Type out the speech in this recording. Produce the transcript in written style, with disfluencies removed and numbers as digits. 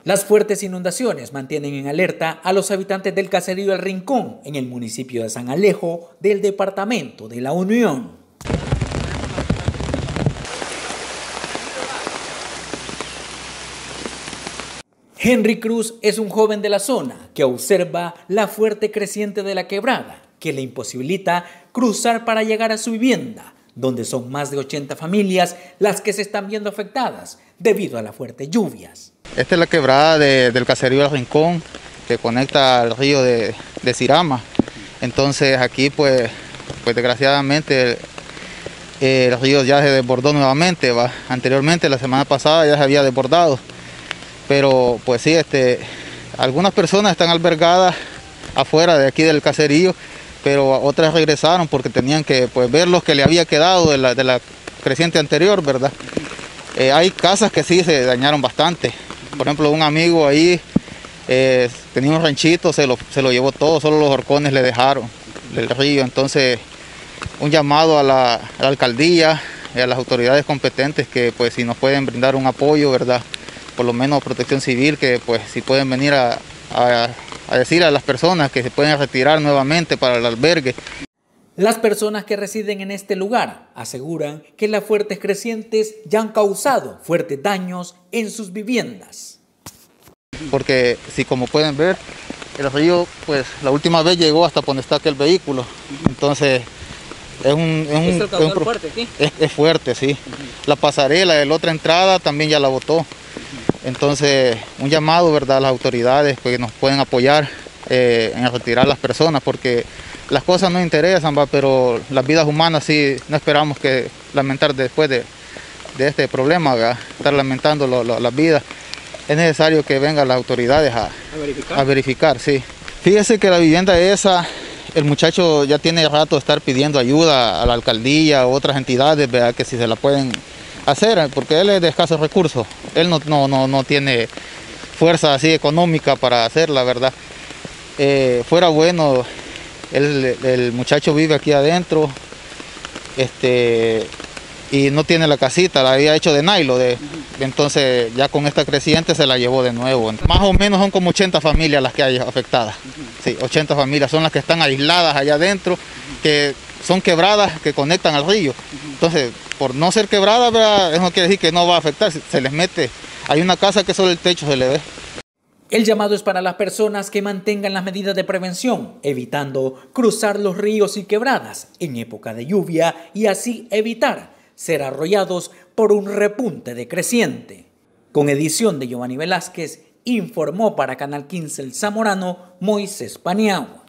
Las fuertes inundaciones mantienen en alerta a los habitantes del caserío El Rincón, en el municipio de San Alejo, del departamento de La Unión. Henry Cruz es un joven de la zona que observa la fuerte creciente de la quebrada, que le imposibilita cruzar para llegar a su vivienda, donde son más de 80 familias las que se están viendo afectadas debido a las fuertes lluvias. Esta es la quebrada del caserío El Rincón, que conecta al río de Sirama. Entonces aquí pues desgraciadamente el río ya se desbordó nuevamente. Anteriormente, la semana pasada, ya se había desbordado. Pero pues sí, algunas personas están albergadas afuera de aquí del caserío, pero otras regresaron porque tenían que ver lo que le había quedado de la creciente anterior, ¿verdad? Hay casas que sí se dañaron bastante. Por ejemplo, un amigo ahí tenía un ranchito, se lo llevó todo, solo los horcones le dejaron del río. Entonces, un llamado a la alcaldía y a las autoridades competentes que pues si nos pueden brindar un apoyo, ¿verdad? Por lo menos Protección Civil, que pues si pueden venir a decir a las personas que se pueden retirar nuevamente para el albergue. Las personas que residen en este lugar aseguran que las fuertes crecientes ya han causado fuertes daños en sus viviendas. Porque si como pueden ver, el río pues la última vez llegó hasta donde está aquel vehículo. Entonces es fuerte aquí. Es fuerte, sí. La pasarela de la otra entrada también ya la botó. Entonces un llamado, ¿verdad?, a las autoridades que nos pueden apoyar en retirar las personas, porque las cosas no interesan, pero las vidas humanas sí no esperamos que lamentar después de este problema, ¿verdad? Estar lamentando las vidas. Es necesario que vengan las autoridades a verificar, sí. Fíjese que la vivienda esa, el muchacho ya tiene rato de estar pidiendo ayuda a la alcaldía o otras entidades, ¿verdad?, que si se la pueden hacer, porque él es de escasos recursos. Él no tiene fuerza así económica para hacerla, ¿verdad? Fuera bueno, el muchacho vive aquí adentro, y no tiene la casita, la había hecho de nylon, entonces ya con esta creciente se la llevó de nuevo. Más o menos son como 80 familias las que hay afectadas. Sí, 80 familias son las que están aisladas allá adentro, que son quebradas que conectan al río. Entonces, por no ser quebrada, ¿verdad?, eso no quiere decir que no va a afectar, se les mete. Hay una casa que solo el techo se le ve. El llamado es para las personas que mantengan las medidas de prevención, evitando cruzar los ríos y quebradas en época de lluvia y así evitar ser arrollados por un repunte de creciente. Con edición de Giovanni Velázquez, informó para Canal 15 El Zamorano, Moisés Paniagua.